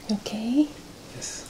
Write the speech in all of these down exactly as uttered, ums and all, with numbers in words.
Okay. Yes.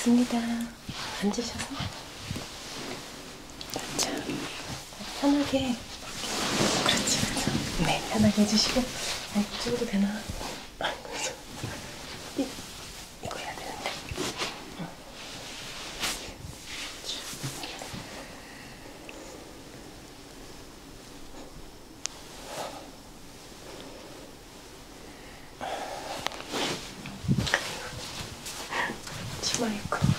됐습니다. 앉으셔서. 자, 편하게. 그렇지, 그렇죠. 네, 편하게 해주시고. 어, 이쪽으로 되나? 아, 그렇죠. 이, 이거 해야 되는데. 어. 치마 입고.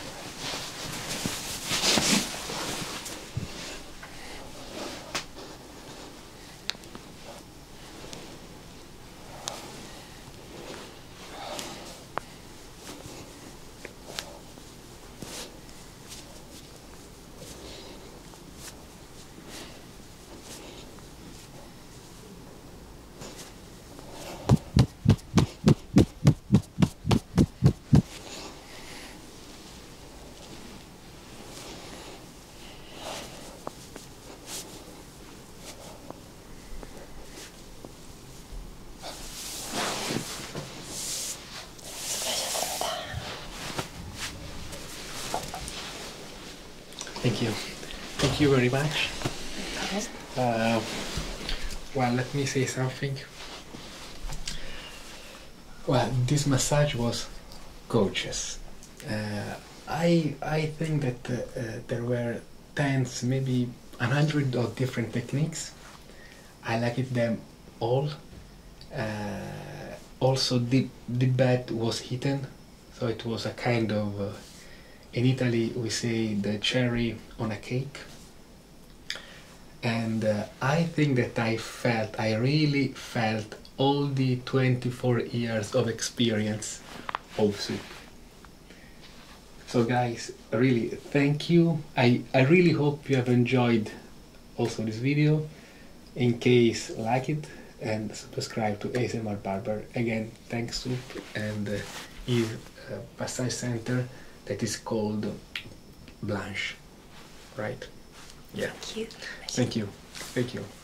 Thank you. Thank you very much. Uh, well, let me say something. Well, this massage was gorgeous. Uh, I I think that uh, uh, there were tens, maybe a hundred of different techniques. I liked them all. Uh, also, the the bed was hidden, so it was a kind of. Uh, In Italy, we say the cherry on a cake. And uh, I think that I felt, I really felt all the twenty-four years of experience of soup. So guys, really, thank you. I, I really hope you have enjoyed also this video. In case like it, and subscribe to A S M R Barber. Again, thanks Soup and uh, his uh, massage center that is called Blanche, right? Yeah. Thank you. Thank you. Thank you.